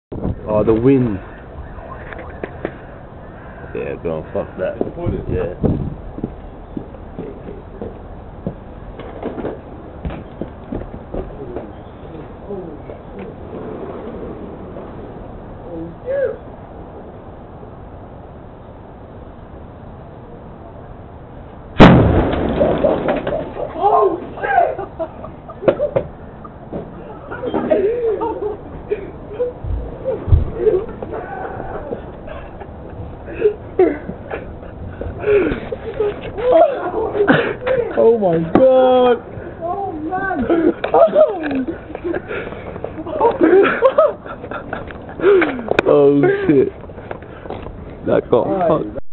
Oh, the wind. Yeah, go on, fuck that. Yeah. Oh shit! Oh my god! Oh man! Oh shit! That got fucked.